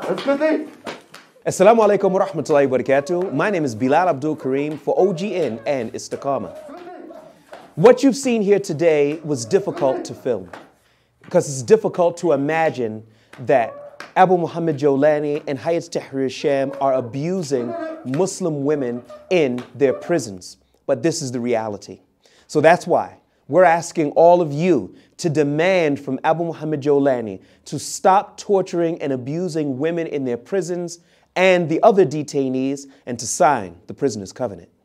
Assalamu alaikum wa rahmatullahi wa barakatuh. My name is Bilal Abdul Kareem for OGN and Istiqamah. What you've seen here today was difficult to film because it's difficult to imagine that Abu Muhammad Jolani and Hayat Tahrir Sham are abusing Muslim women in their prisons. But this is the reality. So that's why we're asking all of you to demand from Abu Muhammad Jolani to stop torturing and abusing women in their prisons and the other detainees and to sign the Prisoners' Covenant.